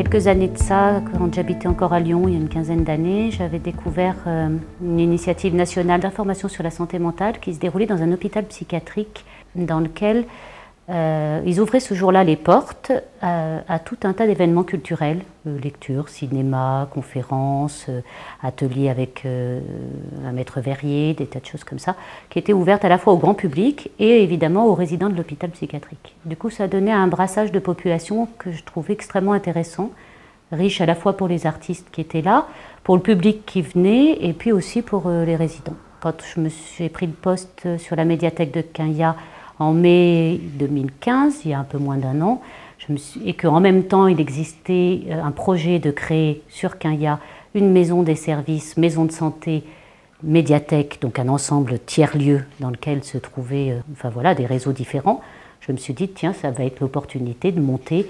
quelques années de ça, quand j'habitais encore à Lyon, il y a une quinzaine d'années, j'avais découvert une initiative nationale d'information sur la santé mentale qui se déroulait dans un hôpital psychiatrique dans lequel ils ouvraient ce jour-là les portes à tout un tas d'événements culturels, lectures, cinéma, conférences, ateliers avec un maître verrier, des tas de choses comme ça, qui étaient ouvertes à la fois au grand public et évidemment aux résidents de l'hôpital psychiatrique. Du coup, ça donnait un brassage de population que je trouvais extrêmement intéressant, riche à la fois pour les artistes qui étaient là, pour le public qui venait et puis aussi pour les résidents. Quand j'ai pris le poste sur la médiathèque de Quinhia, en mai 2015, il y a un peu moins d'un an, et qu'en même temps il existait un projet de créer sur Quinhia une maison des services, maison de santé, médiathèque, donc un ensemble tiers-lieu dans lequel se trouvaient des réseaux différents. Je me suis dit, tiens, ça va être l'opportunité de monter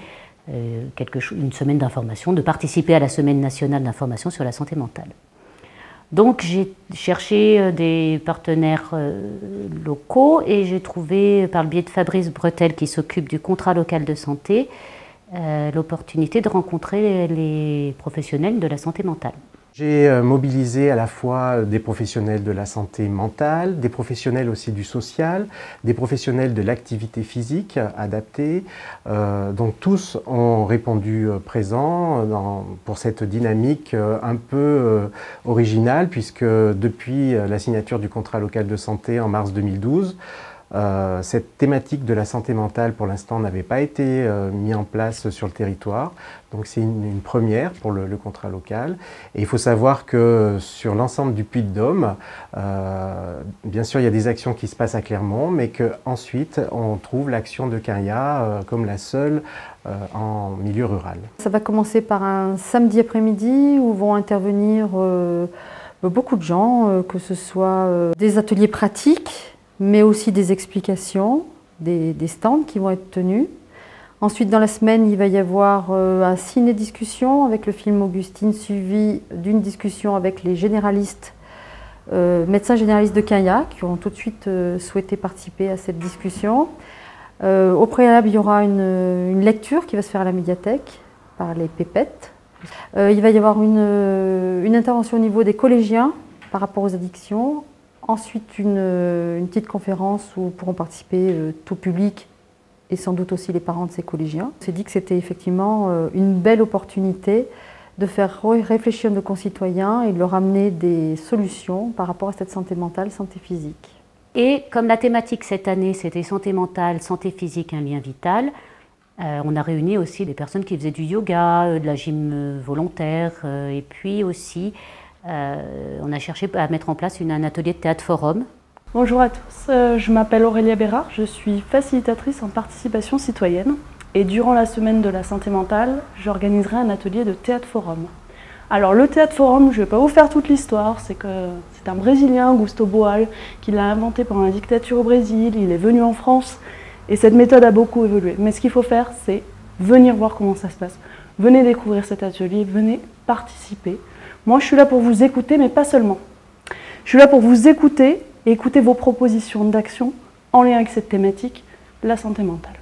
une semaine d'information, de participer à la semaine nationale d'information sur la santé mentale. Donc j'ai cherché des partenaires locaux et j'ai trouvé, par le biais de Fabrice Bretel qui s'occupe du contrat local de santé, l'opportunité de rencontrer les professionnels de la santé mentale. J'ai mobilisé à la fois des professionnels de la santé mentale, des professionnels aussi du social, des professionnels de l'activité physique adaptée. Donc tous ont répondu présent pour cette dynamique un peu originale, puisque depuis la signature du contrat local de santé en mars 2012, cette thématique de la santé mentale, pour l'instant, n'avait pas été mise en place sur le territoire. Donc c'est une première pour le contrat local. Et il faut savoir que sur l'ensemble du Puy-de-Dôme, bien sûr, il y a des actions qui se passent à Clermont, mais qu'ensuite, on trouve l'action de Quinhia comme la seule en milieu rural. Ça va commencer par un samedi après-midi où vont intervenir beaucoup de gens, que ce soit des ateliers pratiques, mais aussi des explications, des stands qui vont être tenus. Ensuite, dans la semaine, il va y avoir un ciné-discussion avec le film Augustine, suivi d'une discussion avec les généralistes, médecins généralistes de Quinhia, qui ont tout de suite souhaité participer à cette discussion. Au préalable, il y aura une lecture qui va se faire à la médiathèque par les pépettes. Il va y avoir une intervention au niveau des collégiens par rapport aux addictions. Ensuite, une petite conférence où pourront participer tout public et sans doute aussi les parents de ces collégiens. On s'est dit que c'était effectivement une belle opportunité de faire réfléchir nos concitoyens et de leur amener des solutions par rapport à cette santé mentale, santé physique. Et comme la thématique cette année, c'était santé mentale, santé physique, un lien vital, on a réuni aussi des personnes qui faisaient du yoga, de la gym volontaire, et puis aussi on a cherché à mettre en place un atelier de théâtre forum. Bonjour à tous, je m'appelle Aurélia Bérard, je suis facilitatrice en participation citoyenne et durant la semaine de la santé mentale, j'organiserai un atelier de théâtre forum. Alors le théâtre forum, je ne vais pas vous faire toute l'histoire, c'est un Brésilien, Gustavo Boal, qui l'a inventé pendant la dictature au Brésil, il est venu en France et cette méthode a beaucoup évolué. Mais ce qu'il faut faire, c'est venir voir comment ça se passe. Venez découvrir cet atelier, venez participer. Moi, je suis là pour vous écouter, mais pas seulement. Je suis là pour vous écouter et écouter vos propositions d'action en lien avec cette thématique, la santé mentale.